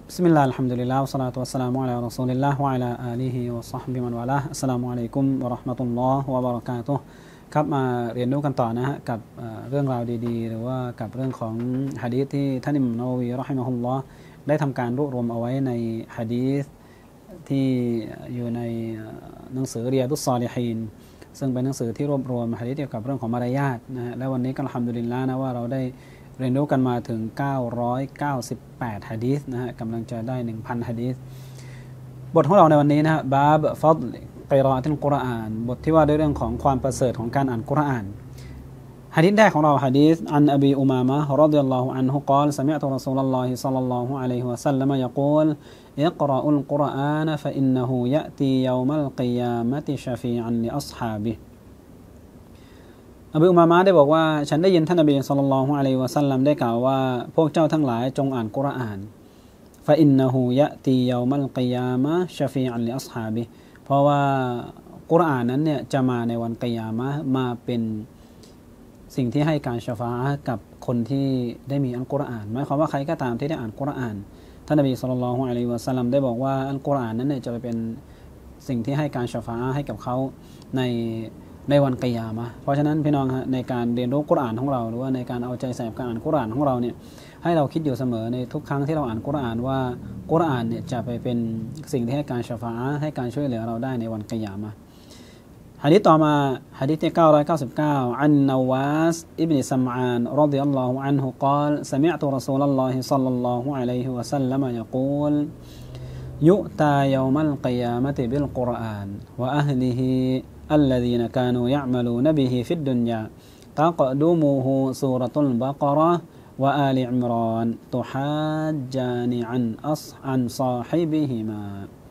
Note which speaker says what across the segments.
Speaker 1: بسم الله الحمد لله والصلاة والسلام على رسول الله وعلى آله وصحبه من والاه السلام عليكم ورحمة الله وبركاته ครับมาเรียนรู้กันต่อนะฮะกับเรื่องราวดีๆหรือว่ากับเรื่องของหะดีษที่ท่านอิหม่าม นาวะวีเราะฮิมะฮุลลอฮ์ได้ทำการรวบรวมเอาไว้ในหะดีษที่อยู่ในหนังสือริยาดุศศอลิฮีนซึ่งเป็นหนังสือที่รวบรวมหะดีษเกี่ยวกับเรื่องของมารยาทนะฮะและวันนี้ก็อัลฮัมดุลิลลาห์นะว่าเราได้เรียนรู้กันมาถึง998หะดีษนะฮะกำลังจะได้ 1,000 หะดีษบทของเราในวันนี้นะฮะบาบฟัฎลกิรออะตุลกุรอานบทที่ว่าด้วยเรื่องของความประเสริฐของการอ่านกุรอานหะดีษแรกของเราหะดีษอันอบีอุมามะฮ์รอฎิยัลลอฮุอันฮุกล่าวสะมิอ์ตุรอซูลุลลอฮิศ็อลลัลลอฮุอะลัยฮิวะซัลลัมยะกูลอิกรออุลกุรอานฟะอินนะฮูยะตียอมัลกิยามะติชะฟีอันลิอัศฮาบิฮิอบีอุมามะฮ์ได้บอกว่าฉันได้ยินท่านนบีศ็อลลัลลอฮุอะลัยฮิวะซัลลัมได้กล่าวว่าพวกเจ้าทั้งหลายจงอ่านกุรอานฟะอินนะฮูยะตียอมัลกิยามะชะฟีอันลิอัศฮาบิฮิเพราะว่ากุรอานนั้นเนี่ยจะมาในวันกิยามะห์มาเป็นสิ่งที่ให้การชะฟาอะห์กับคนที่ได้มีอัลกุรอานหมายความว่าใครก็ตามที่ได้อ่านกุรอานท่านนบีศ็อลลัลลอฮุอะลัยฮิวะซัลลัมได้บอกว่าอัลกุรอานนั้นเนี่ยจะไปเป็นสิ่งที่ให้การชะฟาอะห์ให้กับเขาในวันกิยามะห์เพราะฉะนั้นพี่น้องฮะในการเรียนรู้กุรอานของเราหรือว่าในการเอาใจใส่กับการอ่านกุรอานของเราเนี่ยให้เราคิดอยู่เสมอในทุกครั้งที่เราอ่านกุรอานว่ากุรอานเนี่ยจะไปเป็นสิ่งที่ให้การชะฟาอะห์ให้การช่วยเหลือเราได้ในวันกิยามะห์หะดีษต่อมาหะดีษที่999อันนาวาสอิบนุซัมอานรอฎิยัลลอฮุอันฮุกล่าวสะมิอ์ตุรอซูลุลลอฮิศ็อลลัลลอฮุอะลัยฮิวะซัลลัมยะกูลยุตายอมัลกิยามะติบิลกุรอานวะอะห์ลิฮิالذين كانوا يعملون به في الدنيا تقدمه سورة البقرة وآل عمران تحاجان عن صاحبهما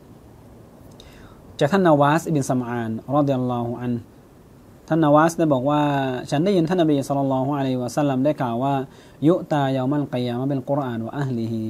Speaker 1: จากท่านนาวาสอิบินซัมอานรอฎิยัลลอฮุอันฮุท่านนาวาสได้บอกว่าฉันได้ยินท่านนบีศ็อลลัลลอฮุอะลัยฮิวะซัลลัมได้กล่าวว่ายุตายอมัลกิยามะบิลกุรอานวะอะห์ลิฮิ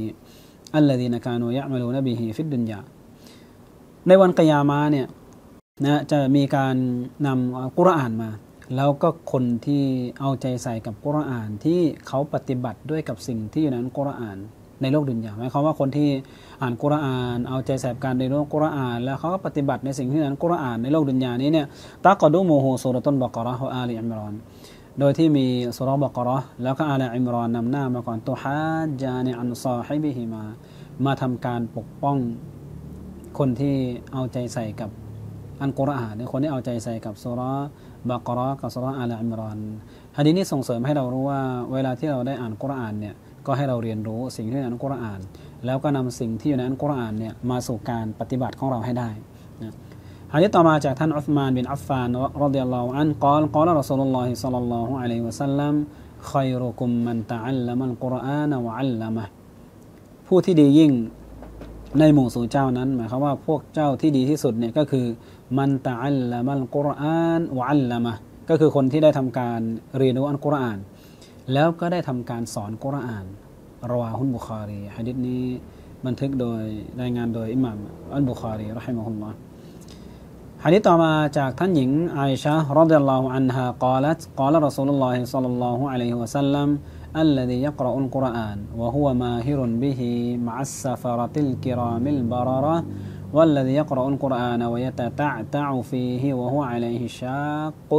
Speaker 1: الذين كانوا يعملون به في الدنيا ในวันกิยามะห์เนี่ยนะจะมีการนำกุรอานมาแล้วก็คนที่เอาใจใส่กับกุรอานที่เขาปฏิบัติด้วยกับสิ่งที่อยู่ในกุรอานในโลกดุนยาหมายความว่าคนที่อ่านกุรอานเอาใจใส่กับการเรียนรู้กุรอานแล้วเขาก็ปฏิบัติในสิ่งที่อยู่ในกุรอานในโลกดุนยานี้เนี่ยตักอดูมูฮูซูเราะตุลบะเกาะเราะฮ์วะอาลีอิมรอนโดยที่มีซูเราะห์บะเกาะเราะห์แล้วก็อาลีอิมรอนนำหน้ามาก่อนตุฮาจานิอันซอฮิบิฮิมาทำการปกป้องคนที่เอาใจใส่กับอัลกุรอานในคนที่เอาใจใส่กับซูเราะห์บะเกาะเราะห์กับซูเราะห์อาลีอิมรอนหะดีษนี้ส่งเสริมให้เรารู้ว่าเวลาที่เราได้อ่านกุรอานเนี่ยก็ให้เราเรียนรู้สิ่งที่อยู่ในอัลกุรอานแล้วก็นำสิ่งที่อยู่ในอัลกุรอานเนี่ยมาสู่การปฏิบัติของเราให้ได้นะหะดีษต่อมาจากท่านอุษมานบินอัฟฟานรอฎิยัลลอฮุอันฮุกล่าวรอซูลุลลอฮิศ็อลลัลลอฮุอะลัยฮิวะซัลลัมค็อยรุกุมมันตะอัลละมัลกุรอานวะอัลละมะฮ์ผู้ที่ดียิ่งในหมู่สู่เจ้านั้นหมายความว่าพวกเจ้าที่ดีที่สุดเนี่ยก็คือมันตะอัลละมัลกุรอานวะอัลละมะฮ์ก็คือคนที่ได้ทำการเรียนรู้อัลกุรอานแล้วก็ได้ทำการสอนกุรอานรอวาฮุลบุคอรีหะดีษนี้บันทึกโดยรายงานโดยอิหม่ามอัลบุคอรีเราะฮิมะฮุลลอฮ์หะดีษต่อมาจากท่านหญิงอาอิชะฮ์รอฎิยัลลอฮุอันฮากล่าวกล่าวรอซูลุลลอฮิศ็อลลัลลอฮุอะลัยฮิวะซัลลัมالذي يقرأ القرآن وهو ماهر به مع السفرة الكرام البررة والذي يقرأ القرآن ويتتعتع فيه وهو عليه شاق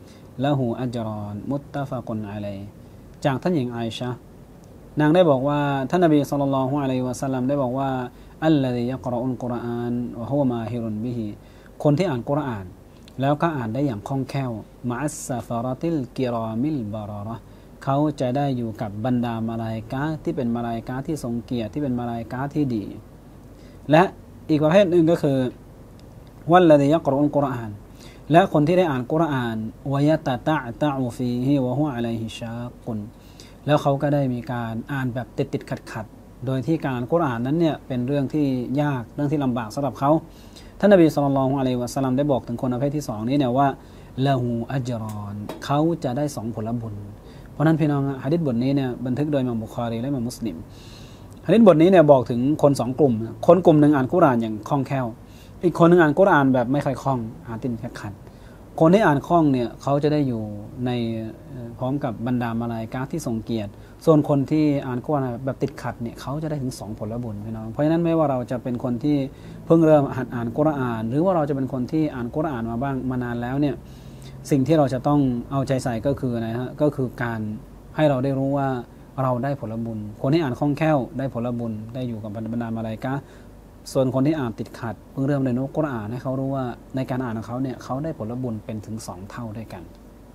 Speaker 1: له أجران متفق عليه จากท่านหญิงอาอิชะฮ์นางได้บอกว่าท่านนบีศ็อลลัลลอฮุอะลัยฮิวะซัลลัมได้บอกว่าอัลลซียะกรออุลกุรอานวะฮุวะมาฮิรุนบิฮิคนที่อ่านกุรอานแล้วก็อ่านได้อย่างคล่องแคล่วมะอัสซะฟะรอติลกิรอมิลบารอเราะห์เขาจะได้อยู่กับบรรดามาลาอิกะฮ์ที่เป็นมาลาอิกะฮ์ที่ทรงเกียรติที่เป็นมาลาอิกะฮ์ที่ดีและอีกประเภทหนึ่งก็คือวัลลซียะกรออุลกุรอานและคนที่ได้อ่านกุรอานวะยะตะตะตะอูฟีฮิวะฮุอะลัยฮิชากุนแล้วเขาก็ได้มีการอ่านแบบติดๆขัดๆโดยที่การอ่านกุรอานนั้นเนี่ยเป็นเรื่องที่ยากเรื่องที่ลำบากสำหรับเขาท่านนบีศ็อลลัลลอฮุอะลัยฮิวะซัลลัมได้บอกถึงคนประเภทที่2นี้เนี่ยว่าละฮูอัจรอนเขาจะได้2ผลบุญเพราะนั้นพี่น้องหะดีษบทนี้เนี่ยบันทึกโดยอิหม่ามบุคอรีและอิหม่ามมุสลิมหะดีษบทนี้เนี่ยบอกถึงคน2กลุ่มคนกลุ่มนึงอ่านกุรอานอย่างคล่องแคล่วอีกคนนึงอ่านกุรอานแบบไม่ค่อยคล่องอ่านติดขัดๆคนที่อ่านคล่องเนี่ยเขาจะได้อยู่ในพร้อมกับบรรดามาลาอิกะฮ์ที่ทรงเกียรติส่วนคนที่อ่านกุรอานแบบติดขัดเนี่ยเขาจะได้ถึง2ผลบุญพี่น้องเพราะฉะนั้นไม่ว่าเราจะเป็นคนที่เพิ่งเริ่มหัดอ่านกุรอานหรือว่าเราจะเป็นคนที่อ่านกุรอานมาบ้างมานานแล้วเนี่ยสิ่งที่เราจะต้องเอาใจใส่ก็คืออะไรฮะก็คือการให้เราได้รู้ว่าเราได้ผลบุญคนที่อ่านคล่องแคล่วได้ผลบุญได้อยู่กับบรรดามาลาอิกะฮ์ส่วนคนที่อ่านติดขัดเพิ่งเริ่มเรียนรู้กุรอานให้เขารู้ว่าในการอ่านของเขาเนี่ยเขาได้ผลบุญเป็นถึง2เท่าด้วยกัน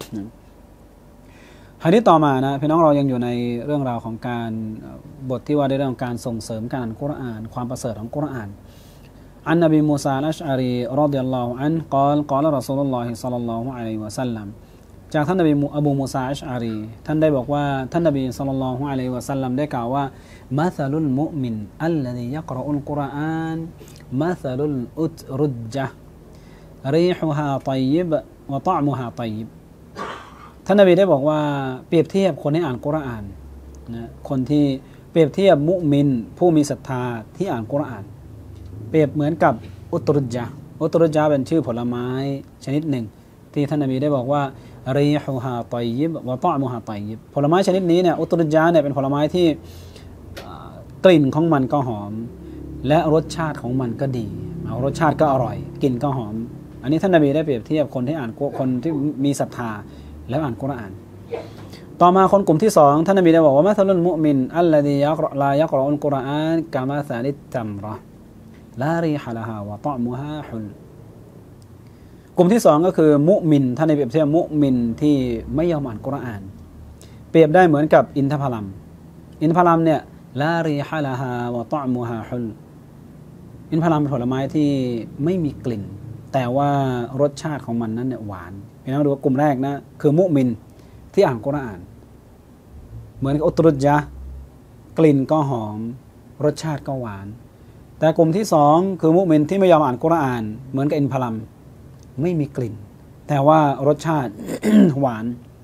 Speaker 1: หะดีษต่อมานะพี่น้องเรายังอยู่ในเรื่องราวของการบทที่ว่าในเรื่องของการส่งเสริมการอ่านกุรอานความประเสริฐของกุรอานอันนบีมูซาอัชอารีรอฎิยัลลอฮุอันฮุกล่าวกล่าวรอซูลุลลอฮิศ็อลลัลลอฮุอะลัยฮิวะซัลลัมจากท่านนบีอบูมูซาอัชอารีท่านได้บอกว่าท่านนบีศ็อลลัลลอฮุอะลัยฮิวะซัลลัมได้กล่าวว่ามะซะลุลมุอ์มินอัลลซียักรออุลกุรอานมะซะลุลอุตรุจญะรีฮุฮาฏอยยิบวะฏออมุฮาฏอยยิบท่านนบีได้บอกว่าเปรียบเทียบคนที่อ่านกุรอานนะคนที่เปรียบเทียบมุมินผู้มีศรัทธาที่อ่านกุรอานเปรียบเหมือนกับอุตรุจญะเป็นชื่อผลไม้ชนิดหนึ่งที่ท่านนบีได้บอกว่ารีฮุฮาฏอยยิบวะฏออมุฮาฏอยยิบผลไม้ชนิดนี้เนี่ยอุตรุจญะเนี่ยเป็นผลไม้ที่กลิ่นของมันก็หอมและรสชาติของมันก็ดีรสชาติก็อร่อยกลิ่นก็หอมอันนี้ท่านนบีได้เปรียบเทียบคนที่อ่านคนที่มีศรัทธาแล้วอ่านกุรอานต่อมาคนกลุ่มที่2ท่านนบีได้บอกว่ามะซะลุลมุอ์มินอัลลซีลายักรออุลกุรอานกะมะซะลิตตัมเราะห์ลารีฮะละฮาวะฏออมุฮาฮุลกลุ่มที่2ก็คือมุมินท่านนบีเปรียบเทียบมุมินที่ไม่ยอมอ่านกุรอานเปรียบได้เหมือนกับอินทผลัมเนี่ยลารีฮะละฮาวะฏออมุฮาฮุลอินทผลัมเป็นผลไม้ที่ไม่มีกลิ่นแต่ว่ารสชาติของมันนั้นเนี่ยหวานพี่น้องดูว่ากลุ่มแรกนะคือมุมินที่อ่านกุรอานเหมือนกับอุตรุจญะกลิ่นก็หอมรสชาติก็หวานแต่กลุ่มที่2คือมุมินที่ไม่ยอมอ่านกุรอานเหมือนกับอินทผลัมไม่มีกลิ่นแต่ว่ารสชาติ หวาน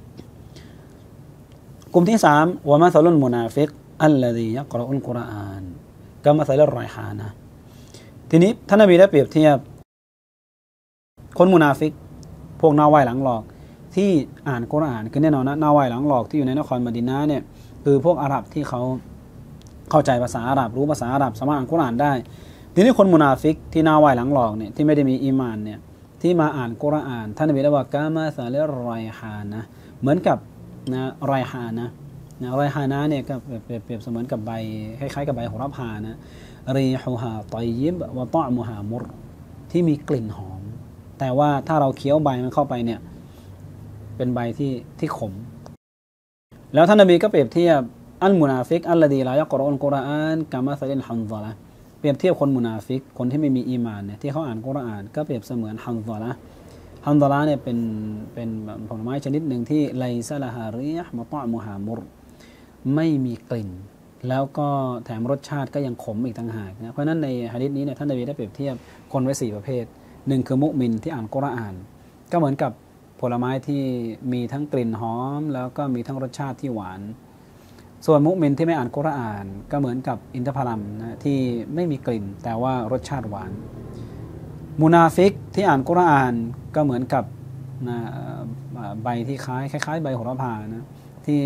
Speaker 1: กลุ่มที่3วะมะซะลุลมุนาฟิกอัลลซียักรออุลกุรอานกะมะซะลิรรอยฮานะทีนี้ท่านนบีได้เปรียบเทียบคนมุนาฟิกพวกนาไหว้หลังหลอกที่อ่านกุรอานคือแน่นอนนะนาไหว้หลังหลอกที่อยู่ในนครมะดีนะห์เนี่ยคือพวกอาหรับที่เขาเข้าใจภาษาอาหรับรู้ภาษาอาหรับสามารถอ่านกุรอานได้ทีนี้คนมุนาฟิกที่นาไหว้หลังหลอกเนี่ยที่ไม่ได้มีอีหม่านเนี่ยที่มาอ่านกุรอานท่านนบีได้ว่ากะมะซะลิรรอยฮานะเหมือนกับนะรอยฮานะรอยฮานะเนี่ยก็เปรียบเสมือนกับใบคล้ายๆกับใบโหระพานะรีฮุฮาฏอยยิบวะฏออมุฮามุรที่มีกลิ่นหอมแต่ว่าถ้าเราเคี้ยวใบมันเข้าไปเนี่ยเป็นใบที่ขมแล้วท่านนบีก็เปรียบเทียบอัลมุนาฟิกอัลลดีลายักรออุลกุรอานกะมะซะลิลฮันซอละเปรียบเทียบคนมุนาฟิกคนที่ไม่มีอีหม่านเนี่ยที่เขาอ่านกุรอานก็เปรียบเสมือนฮันซอละเนี่ยเป็นผลไม้ชนิดหนึ่งที่ไลซะละฮาริยะห์มะฏออมุฮามุรไม่มีกลิ่นแล้วก็แถมรสชาติก็ยังขมอีกต่างหากนะเพราะฉะนั้นในหะดีษนี้เนี่ยท่านนบีได้เปรียบเทียบคนไว้4ประเภท1คือมุมินที่อ่านกุรอานก็เหมือนกับผลไม้ที่มีทั้งกลิ่นหอมแล้วก็มีทั้งรสชาติที่หวานส่วนมุมินที่ไม่อ่านกุรอานก็เหมือนกับอินทผลัมนะที่ไม่มีกลิ่นแต่ว่ารสชาติหวานมุนาฟิกที่อ่านกุรอานก็เหมือนกับนะใบที่คล้ายๆใบโหระพานะที่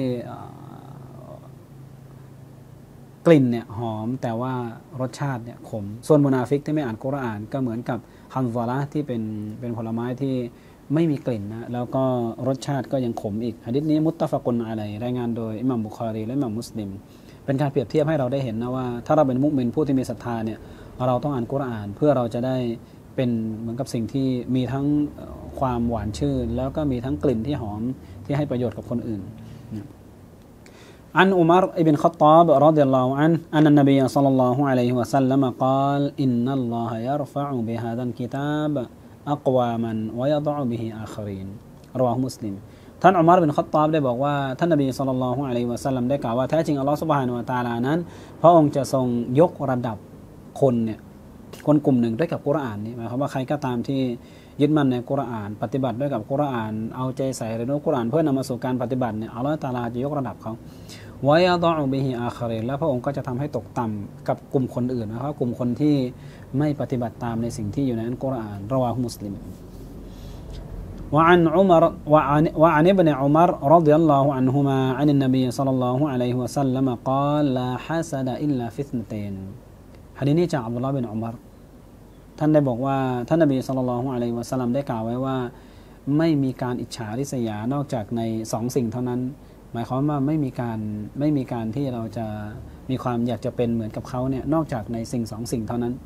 Speaker 1: กลิ่นเนี่ยหอมแต่ว่ารสชาติเนี่ยขมส่วนมุนาฟิกที่ไม่อ่านกุรอานก็เหมือนกับฮันซอละที่เป็นผลไม้ที่ไม่มีกลิ่นนะแล้วก็รสชาติก็ยังขมอีกหะดีษนี้มุตตะฟะกุนอะลัยรายงานโดยอิหม่ามบุคอรีและอิหม่ามมุสลิมเป็นการเปรียบเทียบให้เราได้เห็นนะว่าถ้าเราเป็นมุมินผู้ที่มีศรัทธาเนี่ยเราต้องอ่านกุรอานเพื่อเราจะได้เป็นเหมือนกับสิ่งที่มีทั้งความหวานชื่นแล้วก็มีทั้งกลิ่นที่หอมที่ให้ประโยชน์กับคนอื่นعن عمر بن الخطاب رضي الله عنه أن النبي صلى الله عليه وسلم قال إن الله يرفع بهذا الكتاب أقواما ويضع به آخرين رواه مسلم ท่านอุมัรบินค็อฏฏอบได้บอกว่าท่านนบีศ็อลลัลลอฮุอะลัยฮิวะซัลลัมได้กล่าวว่าแท้จริงอัลเลาะห์ซุบฮานะฮูวะตะอาลานั้นพระองค์จะทรงยกระดับคนเนี่ยคนกลุ่มหนึ่งด้วยกับกุรอานนี่หมายความว่าใครก็ตามที่ยึดมั่นในกุรอานปฏิบัติด้วยกับกุรอานเอาใจใส่เรียนรู้กุรอานเพื่อนำมาสู่การปฏิบัติเนี่ยอัลเลาะห์ตะอาลาจะยกระดับเขาวะยะฎอบิฮิอาคารินและพระองค์ก็จะทำให้ตกต่ำกับกลุ่มคนอื่นนะครับกลุ่มคนที่ไม่ปฏิบัติตามในสิ่งที่อยู่ในอัลกุรอานรอวาฮุมุสลิม وعن عمر وعن ابن عمر رضي الله عنهما عن النبي صلى الله عليه وسلم قال لا حسد إلا في اثنتينหะดีษนี้จากอับดุลลอฮ์บินอุมัรท่านได้บอกว่าท่านนบีศ็อลลัลลอฮุอะลัยฮิวะซัลลัมได้กล่าวไว้ว่าไม่มีการอิจฉาริษยานอกจากในสองสิ่งเท่านั้นหมายความว่าไม่มีการที่เราจะมีความอยากจะเป็นเหมือนกับเขาเนี่ยนอกจากในสิ่งสองสิ่งเท่านั้น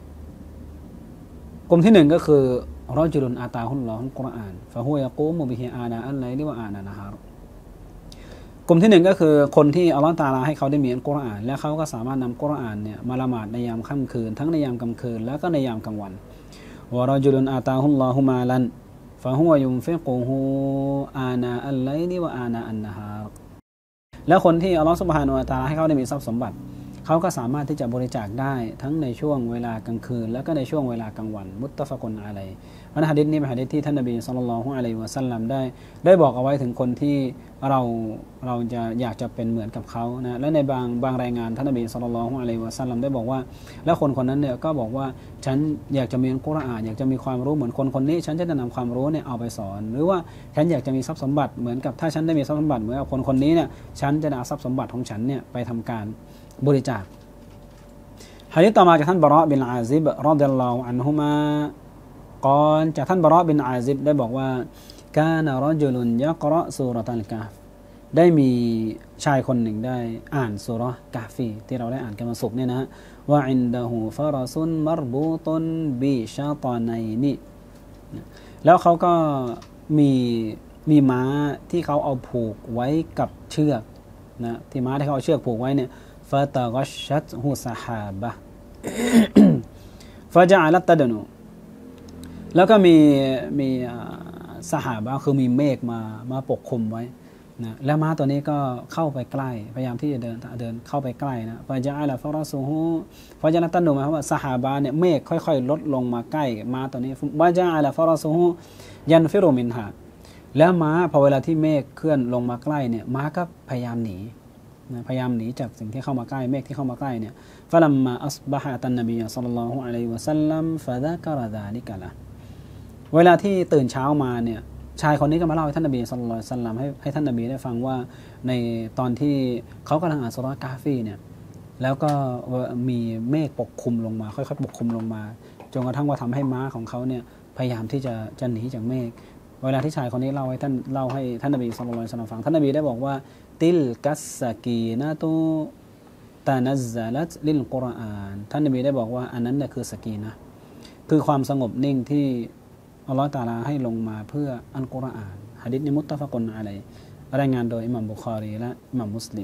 Speaker 1: กลุ่มที่หนึ่งก็คือรอจุลุนอาตาฮุลลอฮุลกุรอานฟะฮุวะยะกูมุบิฮิอานาอัลไลลิวะอานานะฮารกลุ่มที่หนึ่งก็คือคนที่อัลเลาะห์ตะอาลาให้เขาได้มีอัลกุรอานและเขาก็สามารถนำกุรอานเนี่ยมาละหมาดในยามค่ำคืนทั้งในยามกลางคืนแล้วก็ในยามกลางวันวะรอจุลุนอาตาฮุลลอฮุมาลันฟะฮุวะยุนฟิกุฮูอานาอัลไลลิวะอานาอันนะฮารแล้วคนที่อัลเลาะห์ซุบฮานะฮูวะตะอาลาให้เขาได้มีทรัพย์สมบัติเขาก็สามารถที่จะบริจาคได้ทั้งในช่วงเวลากลางคืนแล้วก็ในช่วงเวลากลางวันมุตตะฟะกุนอะลัยวันหะดีษนี้เป็นหะดีษที่ท่านนบีศ็อลลัลลอฮุอะลัยฮิวะซัลลัมได้บอกเอาไว้ถึงคนที่เราจะอยากจะเป็นเหมือนกับเขานะและในบางรายงานท่านนบีศ็อลลัลลอฮุอะลัยฮิวะซัลลัมได้บอกว่าแล้วคนคนนั้นเนี่ยก็บอกว่าฉันอยากจะมีอัลกุรอานอยากจะมีความรู้เหมือนคนคนนี้ฉันจะนำความรู้เนี่ยเอาไปสอนหรือว่าฉันอยากจะมีทรัพย์สมบัติเหมือนกับถ้าฉันได้มีทรัพย์สมบัติเหมือนกับคนคนนี้เนี่ยฉันจะเอาทรัพย์สมบัติของฉันเนี่ยไปทำการบริจาคหะดีษต่อมาจากท่านบะเราะห์บินอาซิบรอฎิยัลลอฮุอันฮุมากล่าวจากท่านบะเราะห์บินอาซิบได้บอกว่ากานะรอจุลุนยะกเราะซูเราะตัลกะฮ์ได้มีชายคนหนึ่งได้อ่านซูเราะห์กะฮ์ฟีที่เราได้อ่านกันวันศุกร์เนี่ยนะฮะวะอินดะฮูฟะรซุนมัรบูตุนบิชะฏอนัยนิแล้วเขาก็มีม้าที่เขาเอาผูกไว้กับเชือกนะที่ม้าที่เขาเอาเชือกผูกไว้เนี่ยฟะตะกัชชัตฮุซะฮาบะฟะญะอะลัตตะดนูแล้วก็มีสหาบะคือมีเมฆมาปกคลุมไว้นะแล้วม้าตัวนี้ก็เข้าไปใกล้พยายามที่จะเดินเข้าไปใกล้นะฟะญะอะละฟะรอซุฮูฟะญะลัตตะดนูหมายความว่าสหาบะเนี่ยเมฆค่อยๆลดลงมาใกล้ม้าตัวนี้วะญะอะละฟะรอซุฮูยันฟิรุมินฮาแล้วม้าพอเวลาที่เมฆเคลื่อนลงมาใกล้เนี่ยม้าก็พยายามหนีจากสิ่งที่เข้ามาใกล้เมฆที่เข้ามาใกล้เนี่ยฟะลัมมาอัศบะฮะตันนบีศ็อลลัลลอฮุอะลัยฮิวะซัลลัมฟะซะกะรอซาลิกะละเวลาที่ตื่นเช้ามาเนี่ยชายคนนี้ก็มาเล่าให้ท่านนบีศ็อลลัลลอฮุอะลัยฮิวะซัลลัมให้ท่านนบีได้ฟังว่าในตอนที่เขากำลังอ่านซูเราะห์กะฮ์ฟีเนี่ยแล้วก็มีเมฆปกคลุมลงมาค่อยๆปกคลุมลงมาจนกระทั่งว่าทำให้ม้าของเขาเนี่ยพยายามที่จะหนีจากเมฆเวลาที่ชายคนนี้เล่าให้ท่านนบีศ็อลลัลลอฮุอะลัยฮิวะซัลลัมฟังท่านนบีได้บอกว่าติลกัสซะกีนะตุตะนัซซะลัตลิลกุรอานท่านนบีได้บอกว่าอันนั้นน่ะคือสกีนะคือความสงบนิ่งที่อัลเลาะห์ตะอาลาให้ลงมาเพื่ออัลกุรอานหะดีษนี้มุตตะฟะกุนอะลัยฮิรายงานโดยอิหม่ามบุคอรีและอิหม่ามมุสลิม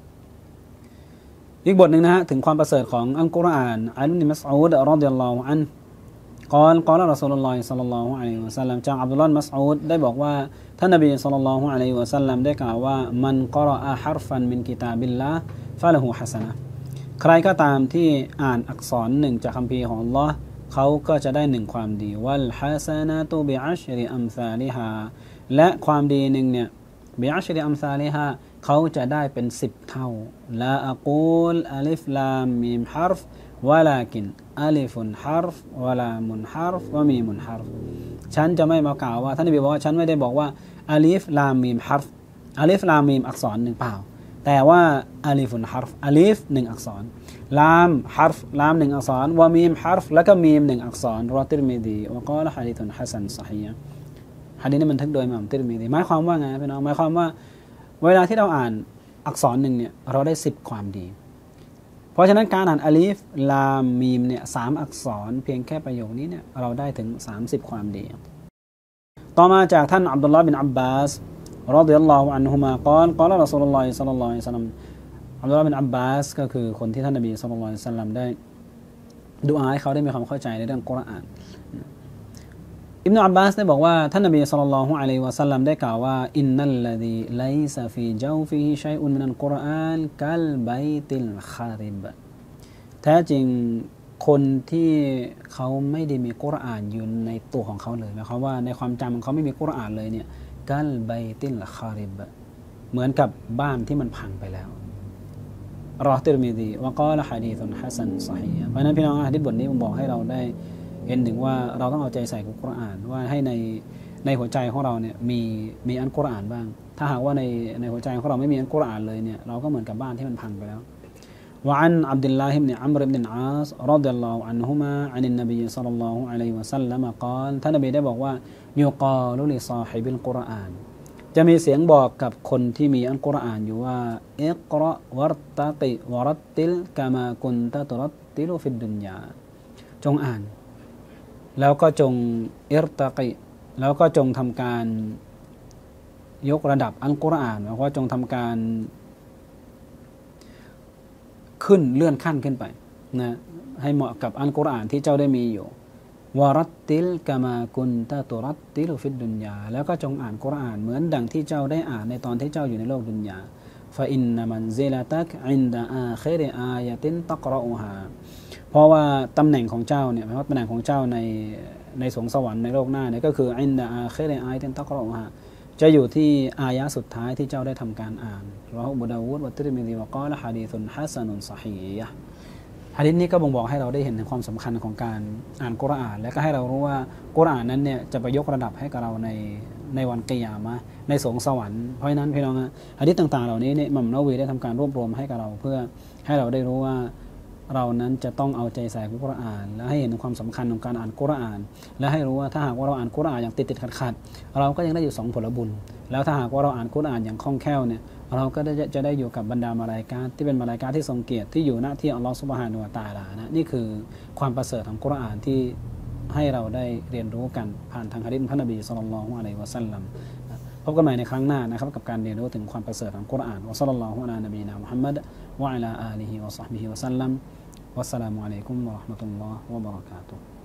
Speaker 1: อีกบทหนึ่งนะฮะถึงความประเสริฐของอัลกุรอานอันอิบนุมัสอูดรอฎิยัลลอฮุอันقال رسول الله صلى الله عليه وسلم จากอับดุลลอฮ์มัสอูดได้บอกว่าท่านนบีศ็อลลัลลอฮุอะลัยฮิวะซัลลัมได้กล่าวว่ามันกอรออะฮัรฟันมินกิตาบิลลาฮ์ฟะละฮูฮะซะนะห์ใครก็ตามที่อ่านอักษรหนึ่งจากคัมภีร์ของอัลเลาะห์เขาก็จะได้หนึ่งความดีวัลฮะซะนะตุบิอัชริอัมซาลิฮาและความดีหนึ่งเนี่ยบิอัชริอัมซาลิฮาเขาจะได้เป็น10เท่าลาอะกูลอัลิฟลามมีมฮัรฟวะลากินอัลิฟุนฮัรฟวะลามุนฮัรฟวะมีมุนฮัรฟฉันจะไม่มากล่าวว่าท่านนบีบอกว่าฉันไม่ได้บอกว่าอัลิฟลามมีมฮัรฟอัลิฟลามมีมอักษรหนึ่งเปล่าแต่ว่าอัลิฟุนฮัรฟอัลิฟหนึ่งอักษรลามฮัรฟลามหนึ่งอักษรวะมีมฮัรฟแล้วก็มีมหนึ่งอักษรรอติรมิดีวะกอละหะดีษฮะซันศอฮีฮ์หะดีษนี้บันทึกโดยอิหม่ามติรมิดีหมายความว่าไงพี่น้องหมายความว่าเวลาที่เราอ่านอักษรหนึ่งเนี่ยเราได้10ความดีเพราะฉะนั้นการอ่านอาลีฟลามมีมเนี่ย3อักษรเพียงแค่ประโยคนี้เนี่ยเราได้ถึง30ความดีต่อมาจากท่านอับดุลลอฮ์บินอับบาสรอฎิยัลลอฮุอันฮุมากล่าวรอซูลุลลอฮิศ็อลลัลลอฮุอะลัยฮิวะซัลลัมอับดุลลอฮ์บินอับบาสก็คือคนที่ท่านนบีศ็อลลัลลอฮุอะลัยฮิวะซัลลัมได้ดุอาให้เขาได้มีความเข้าใจในเรื่องกุรอานอิบนุอับบาสได้บอกว่าท่านนบีศ็อลลัลลอฮุอะลัยฮิวะซัลลัมได้กล่าวว่าอินนัลลซีไลซะฟีญาวฟิฮิชัยอุนมินัลกุรอานกัลบัยติลคาริบแท้จริงคนที่เขาไม่ได้มีกุรอานอยู่ในตัวของเขาเลยหมายความว่าในความจำของเขาไม่มีกุรอานเลยเนี่ยกัลบัยติลคาริบเหมือนกับบ้านที่มันพังไปแล้วรอติรมิซีวะกอละหะดีษฮะซันศอฮีฮ์เพราะฉะนั้นพี่น้องหะดีษบทนี้ผมบอกให้เราได้เห็นถึงว่าเราต้องเอาใจใส่กับกุรอานว่าให้ในหัวใจของเราเนี่ยมีอัลกุรอานบ้างถ้าหากว่าในหัวใจของเราไม่มีอัลกุรอานเลยเนี่ยเราก็เหมือนกับบ้านที่มันพังไปแล้วوعن عبد الله بن عمرو بن العاص رضي الله عنهما عن النبي صلى الله عليه وسلم قال ท่านนบีได้บอกว่ายุกาลุลิซาฮิบิลกุรอานจะมีเสียงบอกกับคนที่มีอัลกุรอานอยู่ว่าอิกเราะวัรตะกิวะรัตติลกะมากุนตะตุรัตติลุฟิดดุนยาจงอ่านแล้วก็จงอิรตะกิแล้วก็จงทำการยกระดับอัลกุรอานแล้วก็จงทำการขึ้นเลื่อนขั้นขึ้นไปนะให้เหมาะกับอัลกุรอานที่เจ้าได้มีอยู่วารัตติลกะมากุนตะตุรัตติลุฟิดดุนยาแล้วก็จงอ่านกุรอานเหมือนดังที่เจ้าได้อ่านในตอนที่เจ้าอยู่ในโลกดุนยาฟะอินนะมันซิละตักอินดะอาคิรอายะตินตักเราะอูฮาเพราะว่าตำแหน่งของเจ้าเนี่ยหมายว่าตำแหน่งของเจ้าในสวงสวรรค์ในโลกหน้าเนี่ยก็คืออินดะอาคิรอายะตินตักเราะอูฮาจะอยู่ที่อายะสุดท้ายที่เจ้าได้ทำการอ่านรอฮ์บุดาวูดวะติรมิซีวะกอละฮะดีซุนฮะซะนุนซอฮีฮ์หะดีษนี้ก็บ่งบอกให้เราได้เห็นถึงความสำคัญของการอ่านกุรอานและก็ให้เรารู้ว่ากุรอานนั้นเนี่ยจะไปยกระดับให้กับเราในวันกิยามะห์ในสวงสวรรค์เพราะฉะนั้นพี่น้องหะดีษต่างๆเหล่านี้เนี่ยอิหม่ามนะวะวีได้ทำการรวบรวมให้กับเราเพื่อให้เราได้รู้ว่าเรานั้นจะต้องเอาใจใส่กุรอานและให้เห็นถึงความสำคัญของการอ่านกุรอานและให้รู้ว่าถ้าหากว่าเราอ่านกุรอานอย่างติดๆขัดๆเราก็ยังได้อยู่2ผลบุญแล้วถ้าหากว่าเราอ่านกุรอานอย่างคล่องแคล่วเนี่ยเราก็จะได้อยู่กับบรรดามลาอิกะฮ์ที่เป็นมลาอิกะฮ์ที่ทรงเกียรติที่อยู่ณที่อัลลอฮฺซุบฮานะฮูวะตะอาลานะนี่คือความประเสริฐของกุรอานที่ให้เราได้เรียนรู้กันผ่านทางหะดีษของท่านนบีศ็อลลัลลอฮุอะลัยฮิวะซัลลัมพบกันใหม่ในครั้งหน้านะครับกับการเรียนรู้ถึงความประเสริฐของกุรอานวะศ็อลลัลลอฮุอะลานบีนะมุฮัมมัดวะอะลาอาลิฮิวะศอฮบิฮิวะซัลลัมวัสสลามุอะลัยกุมวะเราะห์มะตุลลอฮ์วะบะเราะกาตุฮ์